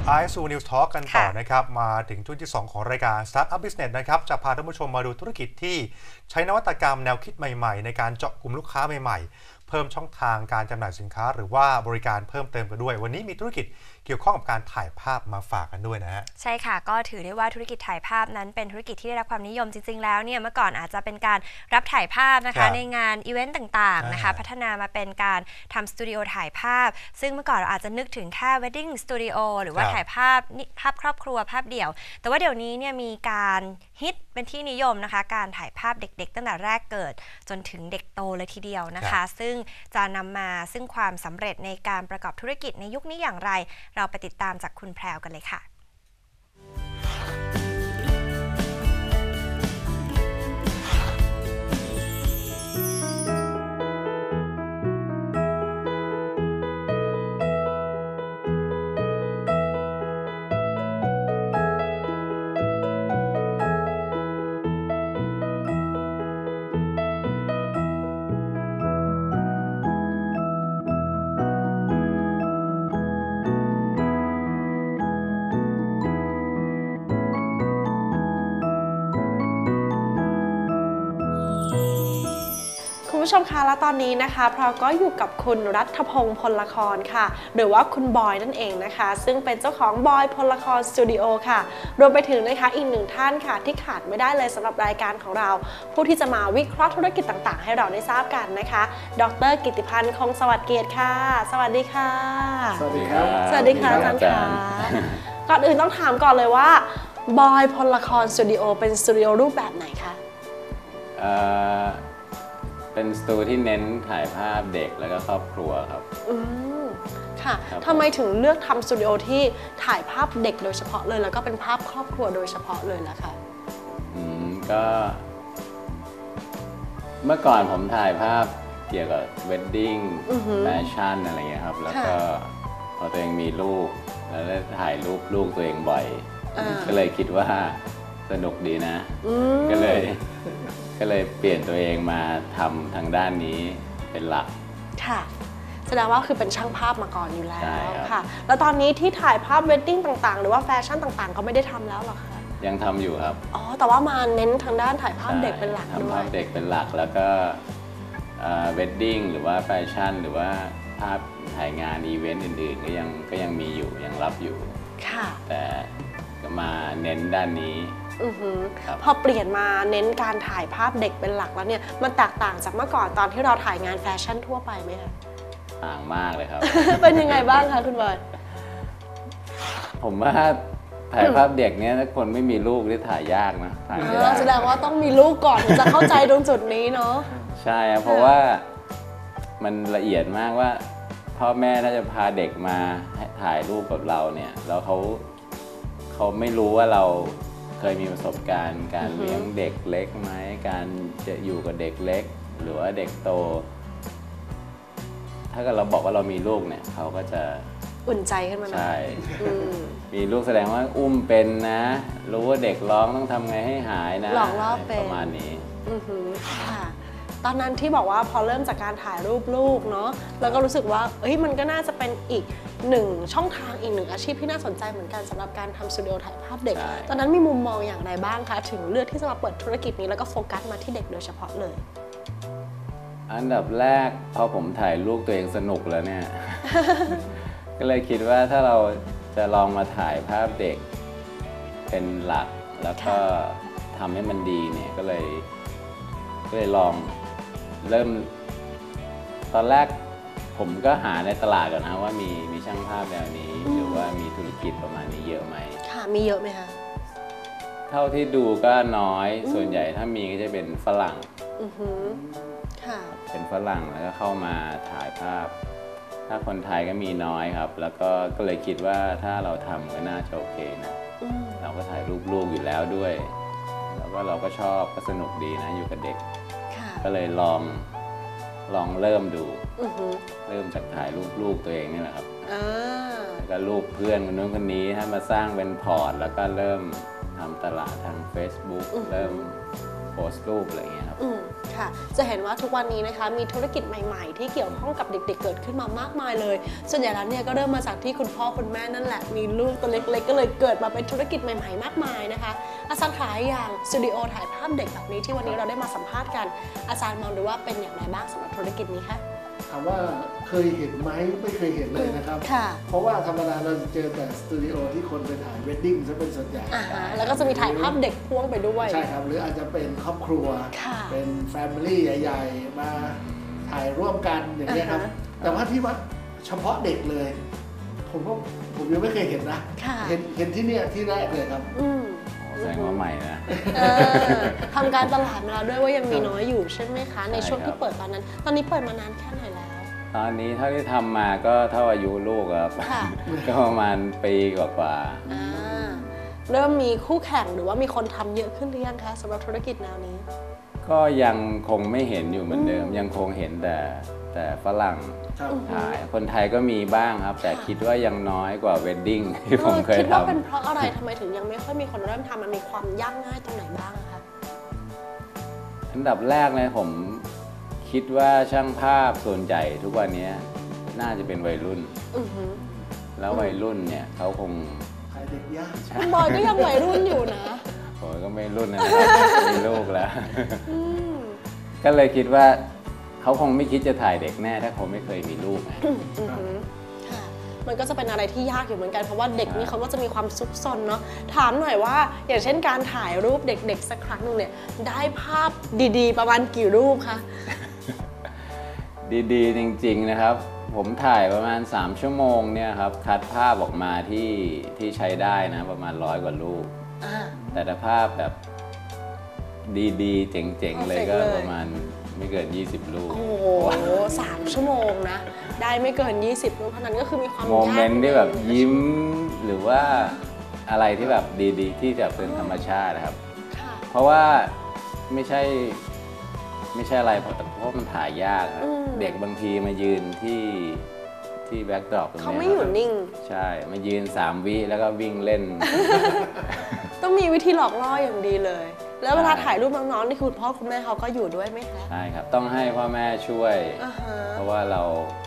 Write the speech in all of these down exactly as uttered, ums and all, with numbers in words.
ไอซ์ซูนิวส์ทอล์กกันต่อนะครับมาถึงช่วงที่สองของรายการ Startup Business นะครับจะพาท่านผู้ชมมาดูธุรกิจที่ใช้นวัตกรรมแนวคิดใหม่ๆในการเจาะกลุ่มลูกค้าใหม่ๆเพิ่มช่องทางการจำหน่ายสินค้าหรือว่าบริการเพิ่มเติมกันด้วยวันนี้มีธุรกิจเกี่ยวข้องกับการถ่ายภาพมาฝากกันด้วยนะฮะใช่ค่ะก็ถือได้ว่าธุรกิจถ่ายภาพนั้นเป็นธุรกิจที่ได้รับความนิยมจริงๆแล้วเนี่ยเมื่อก่อนอาจจะเป็นการรับถ่ายภาพนะคะในงานอีเวนต์ต่างๆนะคะพัฒนามาเป็นการทำสตูดิโอถ่ายภาพซึ่งเมื่อก่อนเราอาจจะนึกถึงแค่ Wedding Studio หรือว่าถ่ายภาพภาพครอบครัวภาพเดี่ยวแต่ว่าเดี๋ยวนี้เนี่ยมีการฮิตเป็นที่นิยมนะคะการถ่ายภาพเด็กๆตั้งแต่แรกเกิดจนถึงเด็กโตเลยทีเดียวนะคะซึ่งจะนำมาซึ่งความสำเร็จในการประกอบธุรกิจในยุคนี้อย่างไรเราไปติดตามจากคุณแพรวกันเลยค่ะคุณผู้ชมคะและตอนนี้นะคะเราก็อยู่กับคุณรัฐพงศ์พลละครค่ะหรือว่าคุณบอยนั่นเองนะคะซึ่งเป็นเจ้าของบอยพลละครสตูดิโอค่ะรวมไปถึงนะคะอีกหนึ่งท่านค่ะที่ขาดไม่ได้เลยสำหรับรายการของเราผู้ที่จะมาวิเคราะห์ธุรกิจต่างๆให้เราได้ทราบกันนะคะดร.กิตติพันธ์คงสวัสดิ์เกียรติค่ะสวัสดีค่ะสวัสดีครับสวัสดีค่ะอาจารย์ค่ะก่อนอื่นต้องถามก่อนเลยว่าบอยพลละครสตูดิโอเป็นสตูดิโอรูปแบบไหนคะเป็นสตูที่เน้นถ่ายภาพเด็กแล้วก็ครอบครัวครับอืมค่ะทำไมถึงเลือกทำสตูดิโอที่ถ่ายภาพเด็กโดยเฉพาะเลยแล้วก็เป็นภาพครอบครัวโดยเฉพาะเลยล่ะคะอืมก็เมื่อก่อนผมถ่ายภาพเกี่ยวกับเวดดิ้งแฟชั่นอะไรเงี้ยครับแล้วก็พอตัวเองมีลูกแล้วได้ถ่ายรูปลูกตัวเองบ่อยก็เลยคิดว่าสนุกดีนะก็เลยก็เลยเปลี่ยนตัวเองมาทำทางด้านนี้เป็นหลักค่ะแสดงว่าคือเป็นช่างภาพมาก่อนอยู่แล้วค่ะแล้วตอนนี้ที่ถ่ายภาพเวดดิ้งต่างๆหรือว่าแฟชั่นต่างๆก็ไม่ได้ทำแล้วหรอคะยังทำอยู่ครับอ๋อแต่ว่ามาเน้นทางด้านถ่ายภาพเด็กเป็นหลักด้วยทำภาพเด็กเป็นหลักแล้วก็เวดดิ้งหรือว่าแฟชั่นหรือว่าภาพถ่ายงานอีเวนต์อื่นๆก็ยังก็ยังมีอยู่ยังรับอยู่ค่ะแต่ก็มาเน้นด้านนี้อือฮึพอเปลี่ยนมาเน้นการถ่ายภาพเด็กเป็นหลักแล้วเนี่ยมันแตกต่างจากเมื่อก่อนตอนที่เราถ่ายงานแฟชั่นทั่วไปไหมคะต่างมากเลยครับเป็นยังไงบ้างคะคุณบอยผมว่าถ่ายภาพเด็กเนี่ยถ้าคนไม่มีลูกนี่ถ่ายยากนะถ่ายไม่ได้แสดงว่าต้องมีลูกก่อนถึงจะเข้าใจตรงจุดนี้เนาะใช่เพราะว่ามันละเอียดมากว่าพ่อแม่ถ้าจะพาเด็กมาถ่ายรูปกับเราเนี่ยแล้วเขาเขาไม่รู้ว่าเราเคยมีประสบการณ์การเลี้ยงเด็กเล็กไหมการจะอยู่กับเด็กเล็กหรือว่าเด็กโตถ้าเกิดเราบอกว่าเรามีลูกเนี่ยเขาก็จะอุ่นใจขึ้นมาหน่อยใช่มีลูกแสดงว่าอุ้มเป็นนะรู้ว่าเด็กร้องต้องทำไงให้หายนะหลอกล่อเป็นประมาณนี้ค่ะตอนนั้นที่บอกว่าพอเริ่มจากการถ่ายรูปลูกเนาะแล้วก็รู้สึกว่าเอ้ยมันก็น่าจะเป็นอีกหนึ่งช่องทางอีกหนึ่งอาชีพที่น่าสนใจเหมือนกันสำหรับการทำสตูดิโอถ่ายภาพเด็กตอนนั้นมีมุมมองอย่างไรบ้างคะถึงเลือกที่จะมาเปิดธุรกิจนี้แล้วก็โฟกัสมาที่เด็กโดยเฉพาะเลยอันดับแรกพอผมถ่ายรูปตัวเองสนุกแล้วเนี่ย ก็เลยคิดว่าถ้าเราจะลองมาถ่ายภาพเด็กเป็นหลักแล้วก็ทำให้มันดีเนี่ยก็เลยก็เลยลองเริ่มตอนแรกผมก็หาในตลาดก่อนนะว่ามีมีช่างภาพแนวนี้หรือว่ามีธุรกิจประมาณนี้เยอะไหมค่ะมีเยอะไหมคะเท่าที่ดูก็น้อยส่วนใหญ่ถ้ามีก็จะเป็นฝรั่งอือฮึค่ะเป็นฝรั่งแล้วก็เข้ามาถ่ายภาพถ้าคนไทยก็มีน้อยครับแล้วก็ก็เลยคิดว่าถ้าเราทำก็น่าจะโอเคนะเราก็ถ่ายรูปลูกอยู่แล้วด้วยแล้วก็เราก็ชอบก็สนุกดีนะอยู่กับเด็กก็เลยลองลองเริ่มดูเริ่มจากถ่ายรูปลูกตัวเองนี่แหละครับแล้วก็รูปเพื่อนคนนู้นคนนี้ให้มาสร้างเป็นพอร์ตแล้วก็เริ่มทำตลาดทาง Facebook เริ่มโพสต์รูปอะไรอย่างเงี้ยครับค่ะจะเห็นว่าทุกวันนี้นะคะมีธุรกิจใหม่ๆที่เกี่ยวข้องกับเด็กๆเกิดขึ้นมามากมายเลยส่วนใหญ่แล้วเนี่ยก็เริ่มมาจากที่คุณพ่อคุณแม่นั่นแหละมีลูกตัวเล็กๆก็เลยเกิดมาเป็นธุรกิจใหม่ๆมากมายนะคะอาจารย์ขายอย่างสตูดิโอถ่ายภาพเด็กแบบนี้ที่วันนี้เราได้มาสัมภาษณ์กันอาจารย์มองดูว่าเป็นอย่างไรบ้างสำหรับธุรกิจนี้คะถามว่าเคยเห็นไหมไม่เคยเห็นเลยนะครับเพราะว่าธรรมดาเราเจอแต่สตูดิโอที่คนไปถ่ายเวดดิ้งจะเป็นส่วนใหญ่แล้วก็จะมีถ่ายภาพเด็กพ่วงไปด้วยใช่ครับหรืออาจจะเป็นครอบครัวเป็นแฟมิลี่ใหญ่ๆมาถ่ายร่วมกันอย่างนี้ครับแต่ว่าที่ว่าเฉพาะเด็กเลยผมก็ผมยังไม่เคยเห็นนะเห็นเห็นที่เนี่ยที่แรกเลยครับแสดงว่าใหม่นะทำการตลาดมาแล้วด้วยว่ายังมีน้อยอยู่ใช่ไหมคะในช่วงที่เปิดตอนนั้นตอนนี้เปิดมานานแค่ไหนแล้วตอนนี้เท่าที่ทำมาก็เท่าอายุลูกครับก็ประมาณปีกว่าๆเริ่มมีคู่แข่งหรือว่ามีคนทำเยอะขึ้นหรือยังคะสำหรับธุรกิจแนวนี้ก็ยังคงไม่เห็นอยู่เหมือนเดิมยังคงเห็นแต่แต่ฝรั่งถ่ายคนไทยก็มีบ้างครับแต่คิดว่ายังน้อยกว่าเวดดิ้งที่ผมเคยทำคิดว่าเป็นเพราะอะไรทำไมถึงยังไม่ค่อยมีคนเริ่มทำมันมีความยากง่ายตรงไหนบ้างคะอันดับแรกเลยผมคิดว่าช่างภาพส่วนใหญ่ทุกวันนี้น่าจะเป็นวัยรุ่นแล้ววัยรุ่นเนี่ยเขาคงขายเด็กยากคุณบอยก็ยังวัยรุ่นอยู่นะผมก็ไม่รุ่นนะครับมีลูกแล้วก็เลยคิดว่าเขาคงไม่คิดจะถ่ายเด็กแน่ถ้าเขาไม่เคยมีลูกมันก็จะเป็นอะไรที่ยากอยู่เหมือนกันเพราะว่าเด็กนี่เขาก็จะมีความซุกซนเนาะถามหน่อยว่าอย่างเช่นการถ่ายรูปเด็กๆสักครั้งหนึ่งเนี่ยได้ภาพดีๆประมาณกี่รูปคะดีๆจริงๆนะครับผมถ่ายประมาณสามชั่วโมงเนี่ยครับคัดภาพออกมาที่ที่ใช้ได้นะประมาณร้อยกว่ารูปแต่ถ้าภาพแบบดีๆเจ๋งๆเลยก็ประมาณไม่เกินยี่สิบรูปโอ้โหสามชั่วโมงนะได้ไม่เกินยี่สิบรูปเท่านั้นก็คือมีความโมเมนต์ที่แบบยิ้มหรือว่าอะไรที่แบบดีๆที่จะเป็นธรรมชาตินะครับเพราะว่าไม่ใช่ไม่ใช่อะไรเพราะเพราะมันถ่ายยากเด็กบางทีมายืนที่ที่แบ็คดรอปตรงนี้เขาไม่อยู่นิ่งใช่มายืนสามวิแล้วก็วิ่งเล่นต้องมีวิธีหลอกล่ออย่างดีเลยแล้วเวลาถ่ายรูปน้องๆนี่คุณพ่อคุณแม่เขาก็อยู่ด้วยไหมคะใช่ครับต้องให้พ่อแม่ช่วยเพราะว่าเรา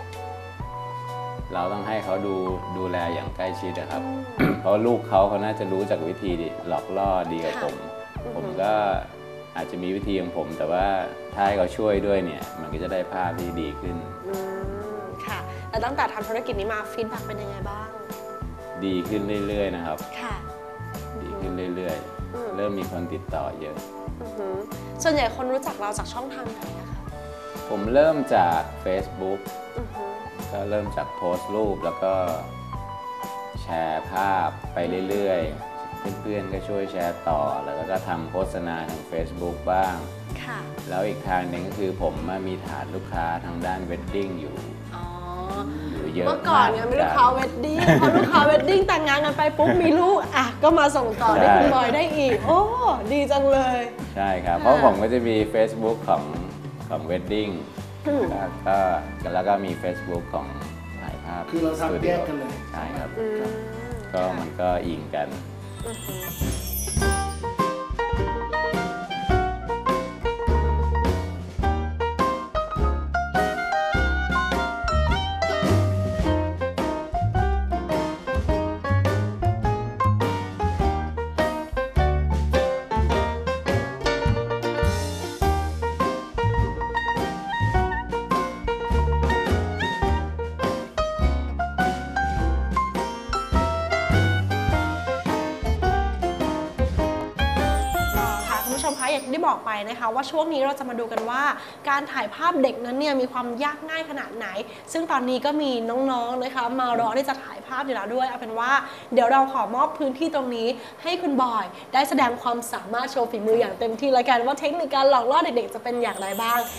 เราต้องให้เขาดูดูแลอย่างใกล้ชิดนะครับเพราะลูกเขาเขาน่าจะรู้จากวิธีหลอกล่อดีกว่าผมผมก็อาจจะมีวิธีของผมแต่ว่าถ้าให้เขาช่วยด้วยเนี่ยมันก็จะได้ภาพที่ดีขึ้นค่ะแล้วตั้งแต่ทำธุรกิจนี้มาฟีดแบ็กเป็นยังไงบ้างดีขึ้นเรื่อยๆนะครับค่ะดีขึ้นเรื่อยๆเริ่มมีคนติดต่อเยอะส่วนใหญ่คนรู้จักเราจากช่องทางไหนนะคะผมเริ่มจาก Facebook ก็เริ่มจากโพสต์รูปแล้วก็แชร์ภาพไปเรื่อยๆเพื่อนๆก็ช่วยแชร์ต่อแล้วก็ทำโฆษณาทาง Facebook บ้างแล้วอีกทางหนึ่งก็คือผมมีฐานลูกค้าทางด้านเวดดิ้งอยู่เมื่อก่อนเนี่ยมีลูกค้าเวดดิ้งพอลูกค้าเวดดิ้งแต่งงานกันไปปุ๊บมีลูกอ่ะก็มาส่งต่อให้คุณบอยได้อีกโอ้ดีจังเลยใช่ครับเพราะผมก็จะมี Facebook ของของเวดดิ้งแล้วก็แล้วก็มี Facebook ของถ่ายภาพคือเราทำแยกกันเลยใช่ครับก็มันก็อิงกันอย่างที่บอกไปนะคะว่าช่วงนี้เราจะมาดูกันว่าการถ่ายภาพเด็กนั้นเนี่ยมีความยากง่ายขนาดไหนซึ่งตอนนี้ก็มีน้องๆนะคะมารอที่จะถ่ายภาพอยู่แล้วด้วยเอาเป็นว่าเดี๋ยวเราขอมอบพื้นที่ตรงนี้ให้คุณบอยได้แสดงความสามารถโชว์ฝีมืออย่างเต็มที่แล้วกันว่าเทคนิคการหลอกล่อเด็กๆจะเป็นอย่างไรบ้าง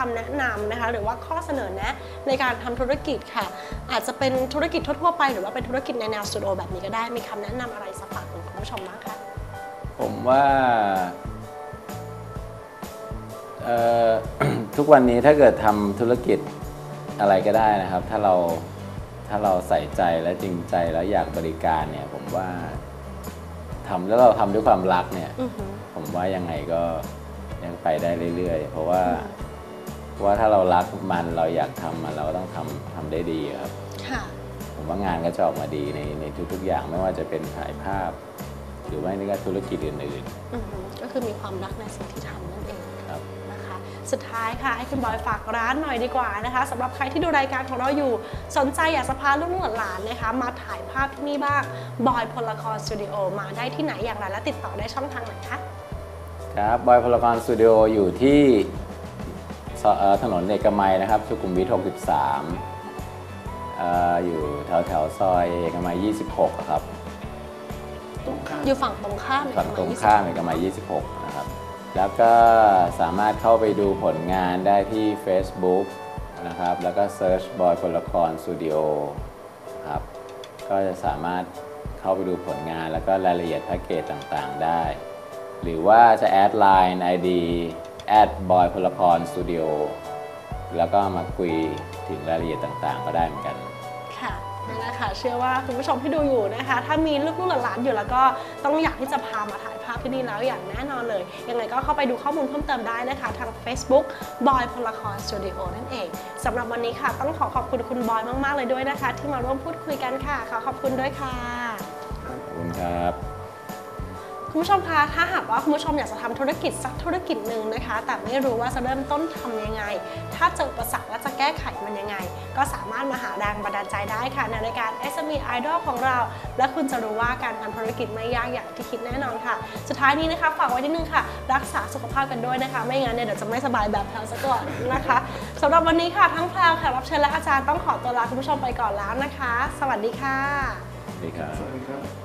ำแนะนำนะคะหรือว่าข้อเสนอแนะในการทำธุรกิจค่ะอาจจะเป็นธุรกิจทั่วๆไปหรือว่าเป็นธุรกิจในแนวสตูดิโอแบบนี้ก็ได้มีคำแนะนำอะไรสักฝากถึงคุณผู้ชมบ้างคะผมว่าทุกวันนี้ถ้าเกิดทำธุรกิจอะไรก็ได้นะครับถ้าเราถ้าเราใส่ใจและจริงใจแล้วอยากบริการเนี่ยผมว่าทำแล้วเราทำด้วยความรักเนี่ย uh-huh. ผมว่ายังไงก็ยังไปได้เรื่อยๆเพราะว่า uh-huh. ว่าถ้าเรารักมันเราอยากทำมันเราก็ต้องทำทำได้ดีครับ uh-huh. ผมว่างานก็จะออกมาดีในในทุกๆอย่างไม่ว่าจะเป็นถ่ายภาพหรือว่าในธุรกิจอื่นๆ uh-huh. ก็คือมีความรักในสิ่งที่ทำนั่นเองครับนะคะสุดท้ายค่ะให้คุณบอยฝากร้านหน่อยดีกว่านะคะสำหรับใครที่ดูรายการของเราอยู่สนใจอยากจะพาลูกหลานนะคะมาถ่ายภาพที่นี่บ้างบอยพลละครสตูดิโอมาได้ที่ไหนอย่างไรและติดต่อได้ช่องทางไหนคะครับบอยพลละครสตูดิโออยู่ที่ถนนเอกมัยนะครับสุขุมวิทหกสิบสามอยู่แถวแถวซอยเอกมัยยี่สิบหกครับอยู่ฝั่งตรงข้ามฝั่งตรงข้ามเอกมัยยี่สิบหกนะครับแล้วก็สามารถเข้าไปดูผลงานได้ที่ Facebook นะครับแล้วก็เซิร์ชบอยพลละครสตูดิโอครับก็จะสามารถเข้าไปดูผลงานแล้วก็รายละเอียดแพ็กเกจต่างๆได้หรือว่าจะแอดไลน์ ไอ ดี แอดบอยพลละครสตูดิโอแล้วก็มาคุยถึงรายละเอียดต่างๆก็ได้เหมือนกันค่ะนั่นแหละค่ะเชื่อว่าคุณผู้ชมที่ดูอยู่นะคะถ้ามีลูกๆหลานๆอยู่แล้วก็ต้องอยากที่จะพามาถ่ายภาพที่นี่แล้วอย่างแน่นอนเลยยังไงก็เข้าไปดูข้อมูลเพิ่มเติมได้นะคะทาง Facebook บอยพลละครสตูดิโอนั่นเองสำหรับวันนี้ค่ะต้องขอขอบคุณคุณบอยมากๆเลยด้วยนะคะที่มาร่วมพูดคุยกันค่ะขอขอบคุณด้วยค่ะขอบคุณครับคุณผู้ชมคะถ้าหากว่าคุณผู้ชมอยากจะทำธุรกิจสักธุรกิจหนึ่งนะคะแต่ไม่รู้ว่าจะเริ่มต้นทำยังไงถ้าเจออุปสรรคและจะแก้ไขมันยังไงก็สามารถมาหาแรงบันดาลใจได้ค่ะในรายการ เอส เอ็ม อี Idol ของเราและคุณจะรู้ว่าการทำธุรกิจไม่ยากอย่างที่คิดแน่นอนค่ะสุดท้ายนี้นะคะฝากไว้นิดนึงค่ะรักษาสุขภาพกันด้วยนะคะไม่งั้นเนี่ยเดี๋ยวจะไม่สบายแบบแพลวซะก่อนนะคะสำหรับวันนี้ค่ะทั้งแพลวแขกรับเชิญและอาจารย์ต้องขอตัวลาคุณผู้ชมไปก่อนแล้วนะคะสวัสดีค่ะสวัสดีครับ